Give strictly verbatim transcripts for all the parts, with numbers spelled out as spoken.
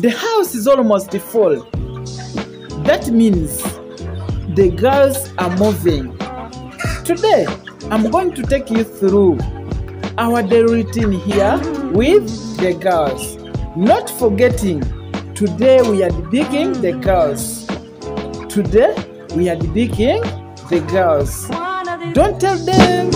The house is almost full. That means the girls are moving. Today, I'm going to take you through our daily routine here with the girls. Not forgetting, today we are debating the girls. Today, we are debating the girls. Don't tell them.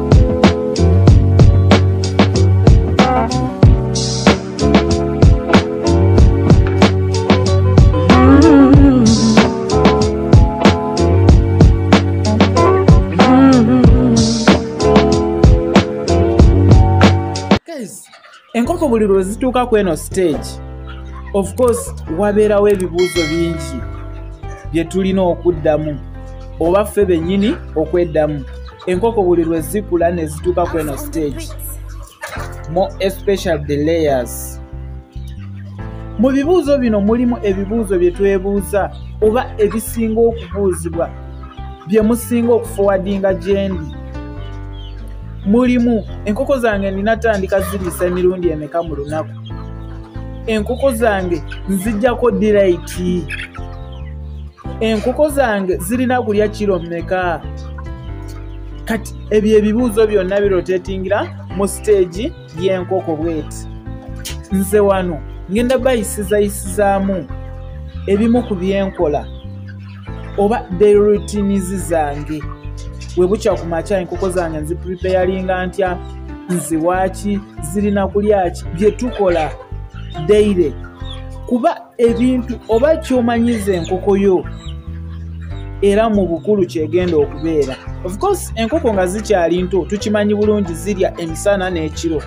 Enkoko buli lwe zituuka ku eno stage, of course wabeerawo ebibuuzo bingi bye tulina okuddamu oba ffe bennyini okweddamu. Enkoko buli lwe zikula ne zituuka ku eno stage, more especially the layers. Mu bibuuzo bino mulimu ebibuuzo bye twebuuza oba ebisinga okubuuzibwa bye musinga okuforwardinga gyendi. Mulimu enkoko zange ninatandika ziriisa emirundi emeka mu lunaku. Enkoko zange nzijjako diraiti. Enkoko zange zirina kulya kiro mmeka. Kati ebyo ebibuuzo byonna birotetingira mu stage y'enkoko bweti. Nze wano ngenda bayisizayisizaamu ebimu ku byenkola oba daily routines zange. Webucha ku makya enkoko zange nzipreparinga ntya, nziwaaki, zirina kulya ki, bye tukola daily. Kuba ebintu oba kyomanyiza enkoko yo era mu bukulu kyegenda okubeera. Of course enkoko nga zikyali nto tukimanyi bulungi zirya emisana n'ekiro.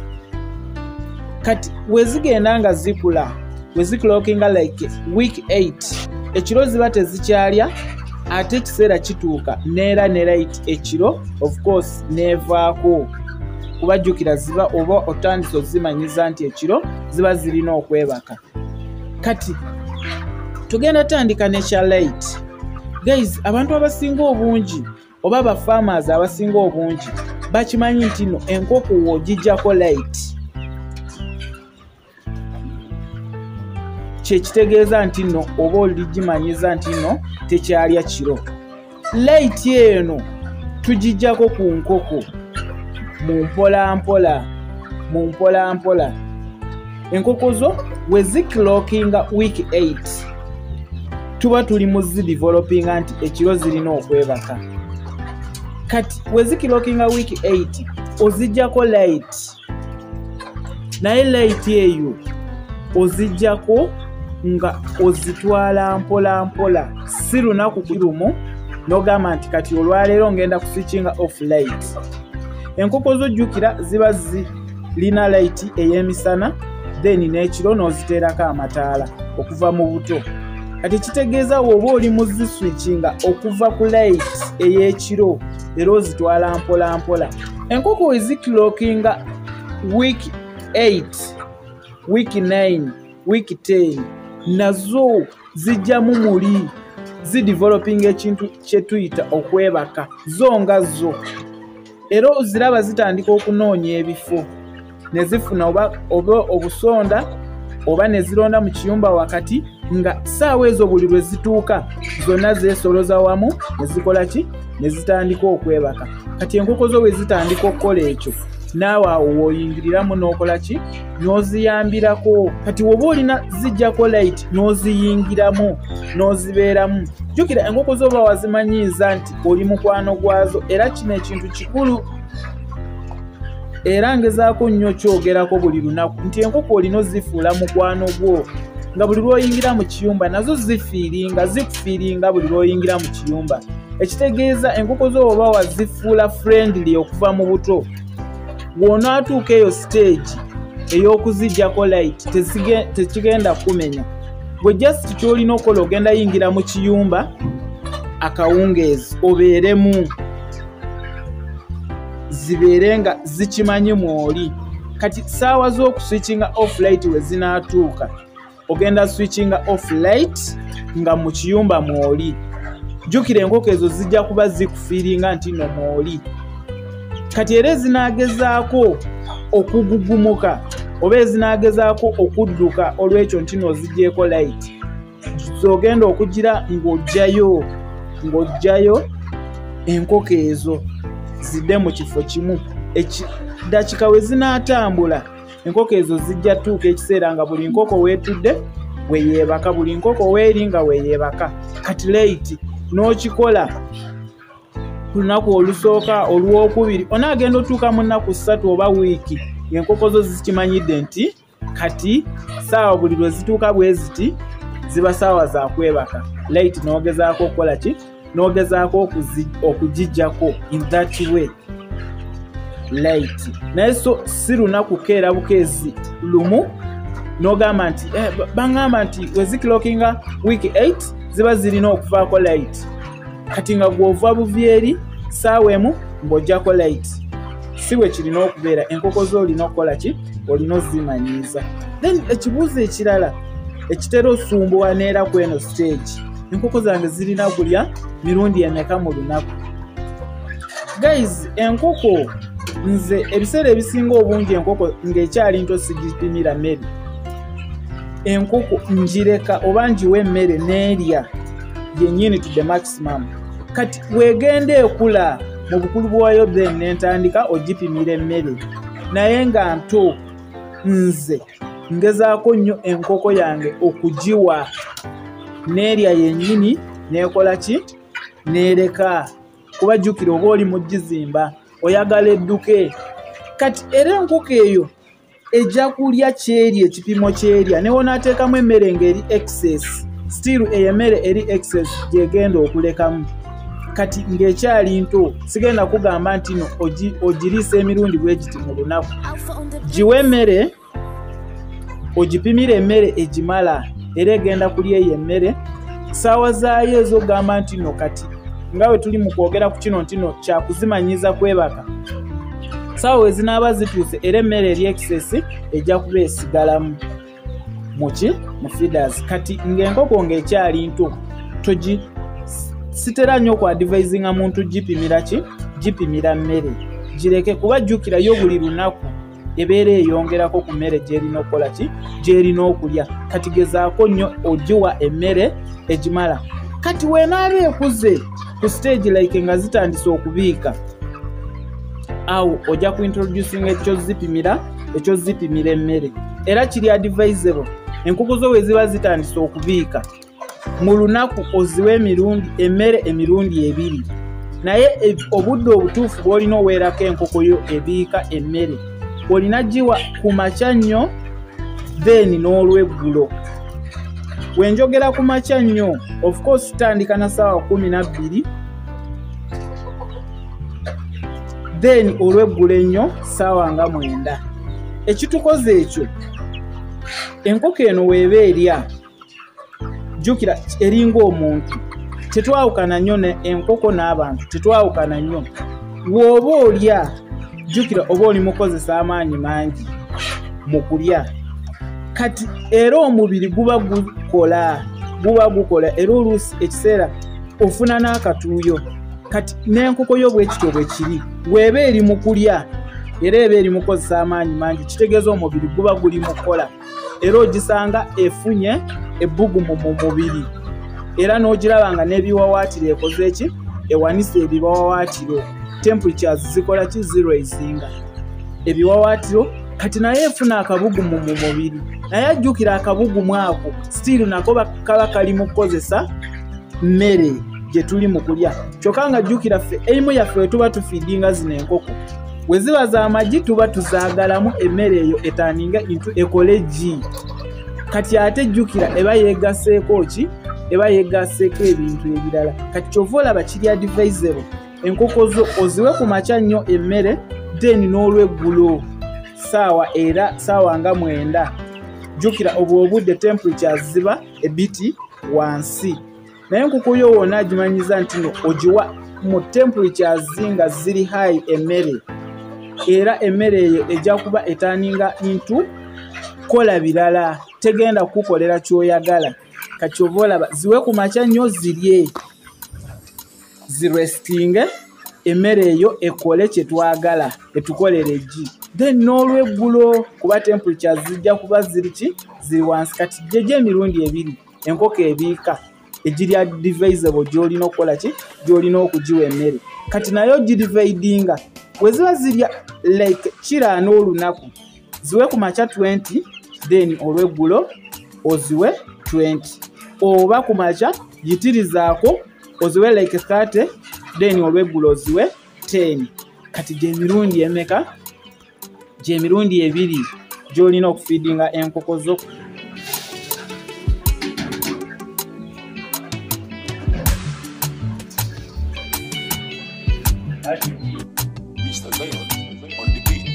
Kati wezigenda nga zikula, weziclockinga like week eight, ekiro ziba tezikyalya, ate ekiseera kituuka neera ne right ekiro of course nevaako. Kubajjukira ziba oba otandise ozimanyiza nti ekiro ziba zirina okwebaka. Kati tugenda tandika ne kya light. Guys, abantu abasinga obungi oba aba farmers abasinga obungi bakimanyi nti no enkoko wogijjako light kyekitegeeza nti no oba oligimanyiza nti no tekyalya kiro. Light eno tugijjako ku nkoko mu mpola mpola mu mpola mpola. Enkoko zo weziclockinga week eight tuba tuli mu zidevelopinga nti ekiro zirina okwebaka. Kati weziclockinga week eight ozijjako light, naye light eyo ozijjako nga ozitwala mpola mpola, si lunaku kirumu n'ogamba nti kati olwaleero ngenda kuswitchinga off light. Enkoko zo jjukira ziba zirina light ey'emisana then n'ekiro n'oziteerako amataala okuva mu buto. Kati kitegeeza woba oli mu ziswitchinga okuva ku light ey'ekiro era ozitwala mpola mpola. Enkoko weziclockinga week eight, week nine, week ten, nazo zijjamu muli zideveloping ekintu kye tuyita okwebaka zo nga zo. Era oziraba zitandika okunoonya ebifo ne zifuna oba oba obusonda oba ne zironda mu kiyumba wakati, nga ssaawa ezo buli lwe zituuka zonna zeesoloza wamu ne zikola ki, ne zitandika okwebaka. Kati enkoko zo we zitandika okukola ekyo, naawe awo w'oyingiriramu n'okola ki, n'oziyambirako. Kati woba olina zijjako light n'oziyingiramu n'ozibeeramu. Jjukira enkoko zo oba wazimanyiiza nti oli mukwano gwazo, era kino ekintu kikulu era ngezaako nnyo kyogerako buli lunaku nti enkoko olina ozifuula mukwano gwo, nga buli lw'oyingira mu kiyumba nazo zifiiringa zikufiiringa buli lw'oyingira mu kiyumba. Ekitegeeza enkoko zo oba wazifuula friendly okuva mu buto, bw'onaatuuka eyo stage ey'okuzijjako light tekigenda kumenya. Bwe just ky'olina okukola ogenda yingira mu kiyumba akawungeezi obeeremu, zibeere nga zikimanyi mw'oli. Kati ssaawa z'okuswitchinga off light we zinaatuuka ogenda switchinga off light nga mu kiyumba mw'oli. Jjukira enkoko ezo zijja kuba zikufiiringa nti no mw'oli. Kati era zinagezaako okugugumuka oba ezinaagezaako okudduka olw'ekyo nti n'oziggyeko light z'ogenda okugira ng'ojjayo ng'ojjayo enkoko ezo zidde mu kifo kimu. Dakika we zinaatambula enkoko ezo zijja tuuka ekiseera nga buli nkoko weetudde weyeebaka, buli nkoko weeri nga weyeebaka. Kati light n'okikola ku lunaku olusooka olwokubiri onaagenda otuuka mu nnaku ssatu oba wiiki enkoko zo zikimanyidde nti kati saawa buli lwe zituuka bwe ziti ziba saawa za kwebaka. Light n'ogezaako okukola ki? N'ogezaako okugijjako in that way light. Naye so si lunaku keera bukeezi lumu n'ogamba nti eh, bangamba nti wezikilookinga week eight ziba zirina okuvaako light. Kati nga gw'ova buvyeri saawa emu ng'ojjako light. Si bwe kirina okubeera. Enkoko zo olina okukola ki? Olina ozimanyiiza. Then ekibuuzo ekirala ekitera osumbuwa neera ku eno stage, enkoko zange zirina kulya mirundi emeka mu lunaku? Guys, enkoko nze ebiseera ebisinga obungi enkoko ng'ekyali nto sigipimira mmere. Enkoko njireka oba njiwa emmere n'erya yennyini to the maximum. Kati weegenda ekula mu bukulu bwayo then n'entandika ogipimira emmere. Naye nga nto nze ngezaako nnyo enkoko yange okugiwa n'erya yennyini n'ekola ki? N'ereka. Kuba jjukira oba oli mu gizimba oyagala edduke. Kati era enkoko eyo ejja kulya kyeri ekipimo kyerya ne wonaateekamu emmere ng'eri excess still eyo emmere eri excess gyegenda okulekamu. Kati ng'ekyali nto sigenda kugamba nti no ogiriisa emirundi bwe giti mu lunaku. Giwe emmere ogipimira emmere egimala era egenda kulya eyo emmere saawa zaayo ez'ogamba nti no kati nga bwe tuli mu kwogera ku kino nti no kyakuzimanyiza kwebaka. Saawa we zinaaba zituuse era emmere eri excess ejja kuba esigalamu muki? Mu feeders. Kati ng'enkoko ng'ekyali nto togi sitera nnyo ku advisinga muntu gipimira ki? Gipimira mmere. Gireke kuba jjukira yo buli lunaku ebeera eyongerako ku mmere gy'erina okukola ki? Gy'erina okulya. Kati gezaako nnyo ogiwa emmere egimala. Kati weenaaba ekuze ku stage like nga zitandise okubiika awo ojja ku introducing ekyo zipimira ekyo zipimira emmere. Era kiri advisable enkoko zo we ziba zitandise okubiika mu lunaku oziwa emirundi emmere emirundi ebiri. Naye obudde obutuufu bw'olina oweerako enkoko yo ebiika emmere olina giwa ku makya nnyo then n'olweggulo. Wenjogera ku makya nnyo of course tandika na saawa kumi na bbiri then olweggulo ennyo saawa nga mwenda. Ekitukoze ekyo enkoko eno weeba erya jjukira eringa omuntu. Tetwawukana nnyo ne enkoko n'abantu tetwawukana nnyo. Bw'oba olya jjukira oba oli mukozesa amaanyi mangi mu kulya. Kati era omubiri guba gukola guba gukola era oluusi ekiseera ofuna n'akatuuyo. Kati n'enkoko yo bwe kityo bwe kiri weeba eri mu kulya era eba eri mukozesa amaanyi mangi kitegeeza omubiri guba guli mu kukola era ogisanga efunye ebbugumu mu mubiri era n'ogiraba nga n'ebiwawaatiro ekoze eki? Ewanisa ebiwawaatiro. Temperatures zikola ki? Ziraisinga ebiwawaatiro. Kati naye efuna akabugumu mu mubiri. Naye ajjukira akabugumu ako still nako kaba kali mu kukozesa mmere gye tuli mu kulya. Kyokka nga jjukira ffe emu yaffe tuba tufiidinga zino enkoko we ziba z'amagi tuba tuzaagalamu emmere eyo etaaninga intu ekole gi. Kati ate jjukira eba yeegaseeko ki? Eba yeegaseeko ebintu ebirala. Kati kyova olaba kiri advisable enkoko zo oziwe ku makya nnyo emmere then n'olweggulo saawa era saawa nga mwenda. Jjukira obwo obudde temperatures ziba ebiti wansi. Naye enkoko yo wonna agimanyiza nti no ogiwa mu temperatures nga ziri high emmere era emmere eyo ejja kuba etaaninga intu kola birala tegenda kukolera kyoyagala. Kati kyova olaba ziwe ku makya nnyo zirye zirestinge emmere eyo ekole kye twagala etukolere eggi. Then n'olweggulo kuba temperatures zijja kuba ziri ki ziri wansi. Kati jeje emirundi ebiri enkoko ebiika egirya divisible gy'olina okukola ki gy'olina okugiwa emmere. Kati nayo girivaidinga bwe ziba zirya like kiraana olunaku ziwe ku makya twenty then olweggulo oziwe twenty oba ku makya yitirizaako oziwe like thirty then olweggulo oziwe ten. Kati gy'emirundi emeka gy'emirundi ebiri gy'olina okufiidinga enkoko zo. Mister Lion on the beat.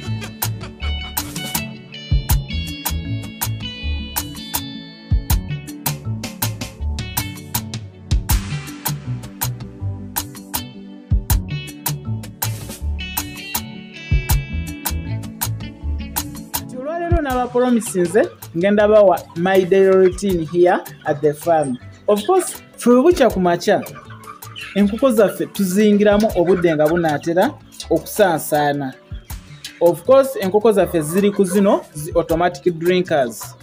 Olwaleero n'aba promises ngenda bawa my daily routine here at the farm. Of course ffe bukya ku makya enkoko zaffe tuzingiramu obudde nga bunaatera okusansaana. Of course enkoko zaffe ziri ku zino zi automatic drinkers.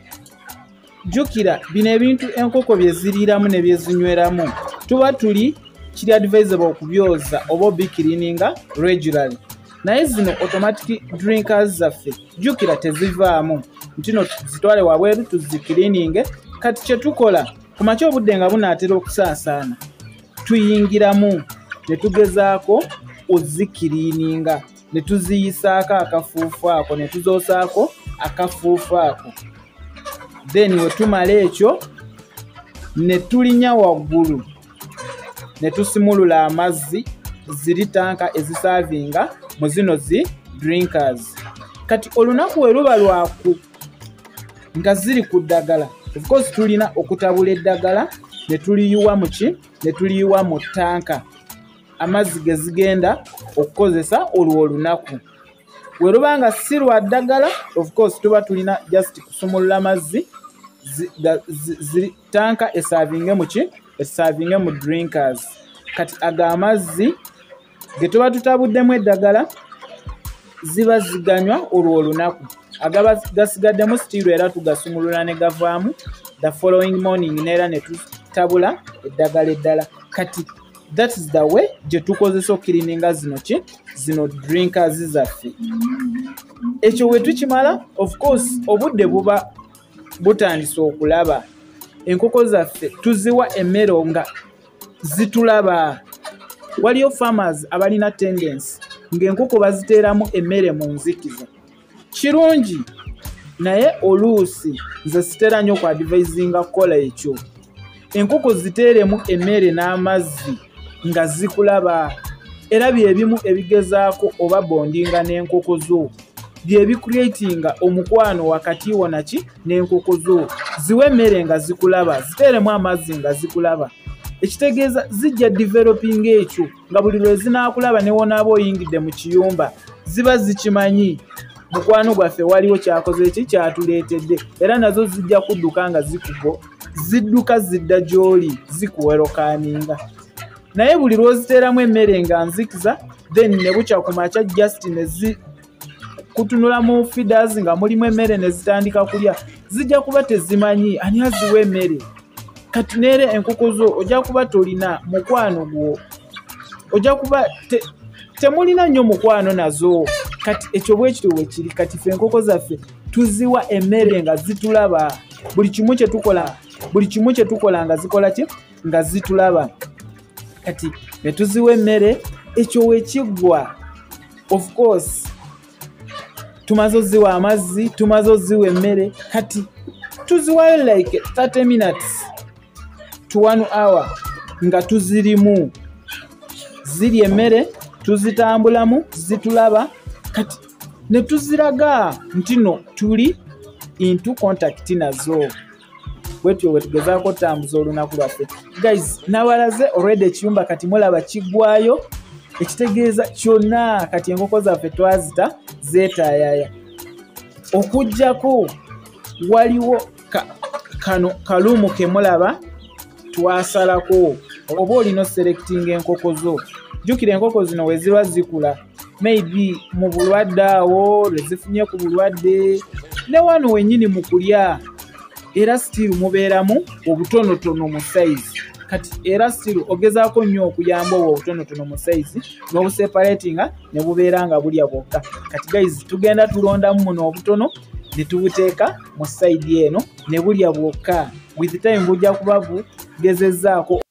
Jukira bino ebintu enkoko bye ziriiramu ne bye zinyweramu tuba tuli kiri advisable okubyoza oba obikirininga regularly. Naye zino automatic drinkers zaffe jukira tezivaamu ntino zitwale wabweru tuzikirininge. Kati kye tukola ku makya obudde nga bunaatera okusansaana tuyingiramu ne tugezaako ozikirininga ne tuziyisaako akafuufu ako ne tuzoosaako akafuufu ako. Then we tumala ekyo ne tulinya waggulu ne tusimulula amazzi ziri tanka ezisaavinga mu zino zi drinkers. Kati olunaku we luba lwaku nga ziri ku ddagala of course tulina okutabula eddagala ne tuliyiwa mu ki ne tuliyiwa mu tanka amazzi ge zigenda okukozesa olwo olunaku. We lubanga si lwa ddagala of course tuba tulina just kusumulula amazzi ziri tanka esaavinge mu ki esaavinge mu drinkers. Kati aga amazzi ge tuba tutabuddemu eddagala ziba ziganywa olwo olunaku. Agaba gasigaddemu stiru era tugasumulula ne gavaamu the following morning neera ne tutabula eddagala eddala. Kati that is the way gye tukozesa okirininga zino ki zino drinkers zaffe. Ekyo we tukimala of course obudde buba butandise okulaba enkoko zaffe tuziwa emmere nga zitulaba. Waliyo farmers abalina tendency ng'enkoko baziteeramu emmere mu nzikiza. Kirungi naye oluusi nze sitera nnyo okwadvisinga kukola ekyo. Enkoko ziteeremu emmere n'amazzi nga zikulaba era byebimu ebigezaako oba bondinga n'enkoko zo byebicreatinga omukwano wakati wo naki n'enkoko zo. Ziwe emmere nga zikulaba ziteeremu amazzi nga zikulaba ekitegeeza zijja developing ekyo nga buli lwe zinaakulaba ne wonaaba oyingidde mu kiyumba ziba zikimanyi mukwano gwaffe waliwo kyakoze eki kyatuleetedde era nazo zijja kudduka nga zikugo zidduka zidda gy'oli zikuwerokaninga. Naye buli lwoziteeramu emmere nga nzikiza then ne bukya ku makya just ne zi kutunula mu feeders nga mulimu emmere ne zitandika kulya zijja kuba tezimanyi ani aziwa emmere. Kati neere enkoko zo ojja kuba tolina mukwano gwo ojja kuba te, temulina nnyo mukwano nazo. Kati ekyo bwe kityo bwe kiri. Kati ffe enkoko zaffe tuziwa emmere nga zitulaba buli kimu kye tukola buli kimu kye tukola nga zikola ki nga zitulaba. Kati ne tuziwa emmere ekyo we kiggwa of course tumaze oziwa amazzi tumaze oziwa emmere. Kati tuziwayo like thirty minutes to one hour nga tuzirimu ziri emmere tuzitambulamu zitulaba. Kati ne tuziraga ntino tuli into contact nazo bwetyo bwe tugezaako tambuza olunaku lwaffe. Guys nawalaze already ekiyumba kati mulaba kiggwayo ekitegeeza kyonna kati enkoko zaffe twazita zeetaayaya okujjako waliwo ka, kano kaluumu ke mulaba twasalako oba olina selecting enkoko zo jjukira enkoko zino we ziba zikula maybe mu bulwadde awo lwezifunye ku bulwadde ne wano wennyini mu kulya era still mubeeramu obutonotono mu size kati era still ogezaako nnyo okuyamba obwo obutonotono mu size n'obuseparatinga ne bubeera nga bulya bwokka. Kati guys tugenda tulondamu muno obutono ne tubuteeka mu side eno ne bulya bwokka. With time bujja kuba bugezezzaako.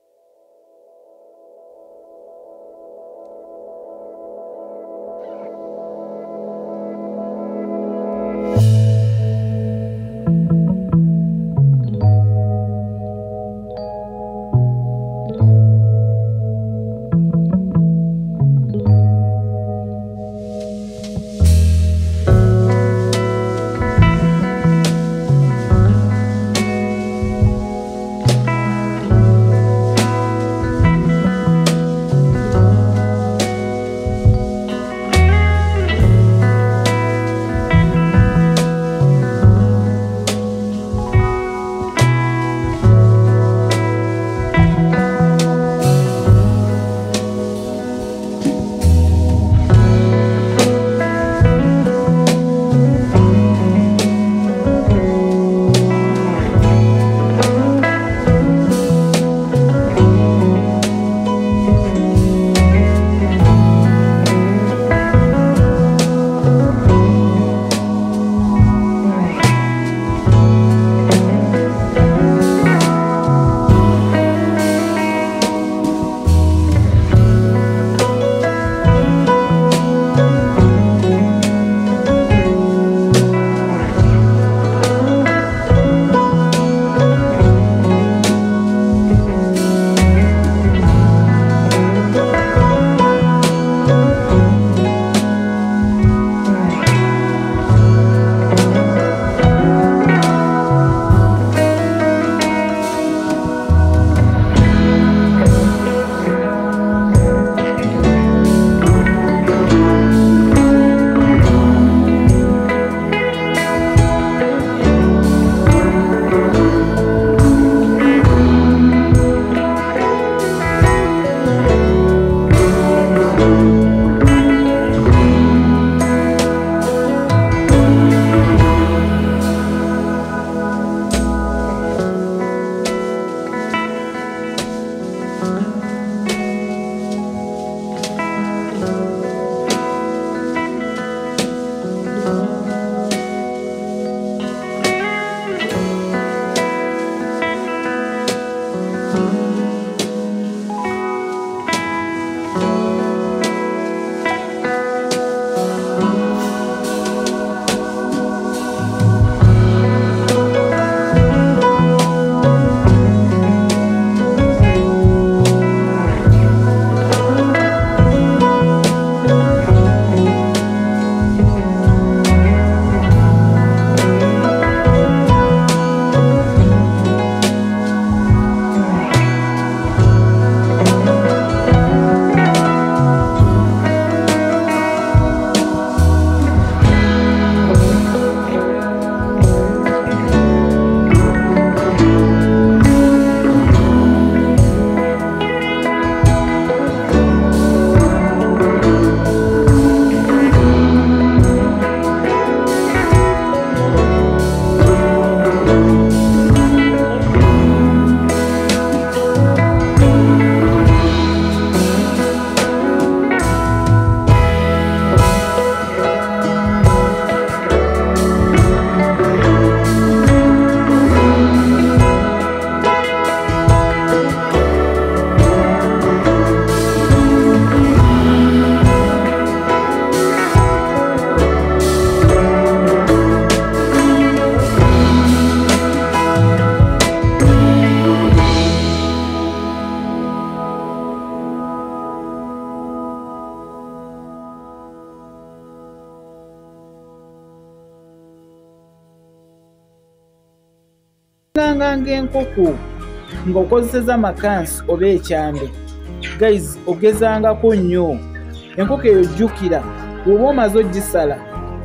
Nganga ng'enkoko ng'okozeseza makansi oba ekyambe. Guys, ogezangako nnyo. Enkoko eyo jjukira bw'oba omaze ogisala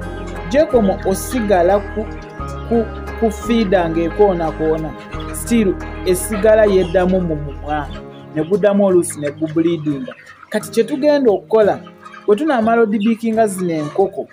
gyekomo osigala ku, ku, ku fiida ng'ekoonakoona still esigala yeddamu mu mumwa ne guddamu oluusi ne gubuliidinga. kati kye tugenda okukola bwe tunaamala odibiikinga zino enkoko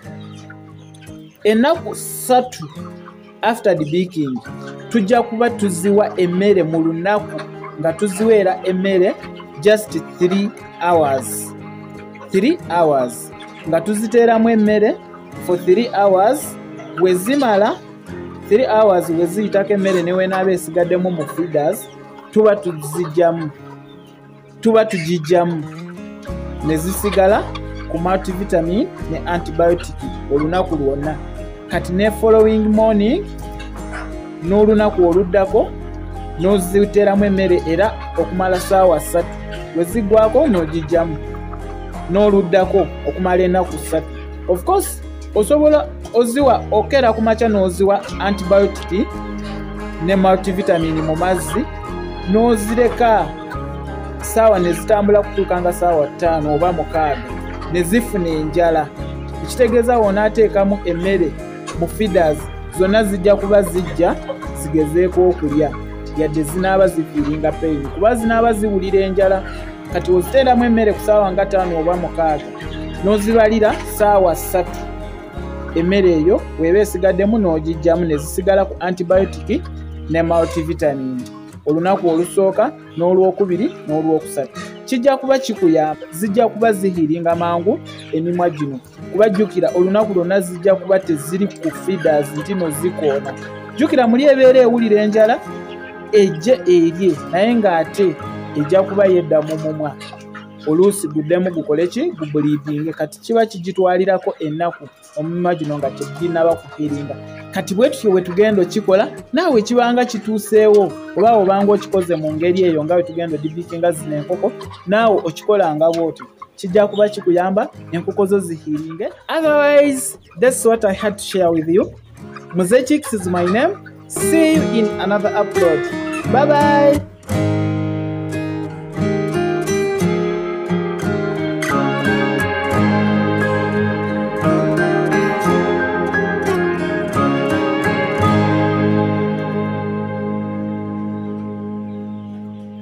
ennaku ssatu after debeaking tujja kuba tuziwa emmere mu lunaku nga tuziweera emmere just three hours three hours nga tuziteeramu emmere for three hours bwe zimala three hours bwe ziyitako emmere newenaaba esigaddemu mu feeders tuba tuzijjamu tuba tugijjamu ne zisigala ku multivitamin ne antibiotic olunaku lwonna kati ne following morning n'olunaku oluddako n'oziteeramu emmere era okumala ssaawa ssatu bwe ziggwako n'ogijjamu n'oluddako okumala ennaku ssatu. Of course osobola oziwa okera ku makya n'oziwa antibiotic ne multivitamin mu mazzi n'ozireka ssaawa ne zitambula kutuuka nga ssaawa ttaano oba mukaaga ne zifuna enjala ekitegeeza wonaateekamu emmere mu feeders zonna zijja kuba zijja zigezeeko okulya yadde zinaaba zifiiringa pain kuba zinaaba ziwulira enjala. Kati oziteeramu emmere ku ssaawa nga ttaano oba mukaaga n'ozibalira ssaawa ssatu emmere eyo bw'eba esigaddemu n'ogijjamu ne zisigala ku antibiotic ne multivitamin olunaku olusooka n'olwokubiri n'olwokusatu kijja kuba kikuyamba zijja kuba zihiiringa mangu emimwa gino kuba jjukira olunaku lwonna zijja kuba teziri ku feeders nti no zikoona. Jjukira muli ebeera ewulira enjala ejje erye naye ng'ate ejja kuba yedda mu mumwa oluusi guddemu gukole ki gubuliidinge kati kiba kigitwalirako ennaku omumwa gino nga teginaba kuhiiringa. Kati bwe tutyo bwe tugenda okikola naawe kibanga kituuseewo oba obanga okikoze mu ngeri eyo nga bwe tugenda odibiikinga zino enkoko naawe okikolanga bwotyo kijja kuba kikuyamba enkoko zo zihiiringe. Otherwise that's what I had to share with you. Muzee Chicks is my name. See you in another upload. Bye bye.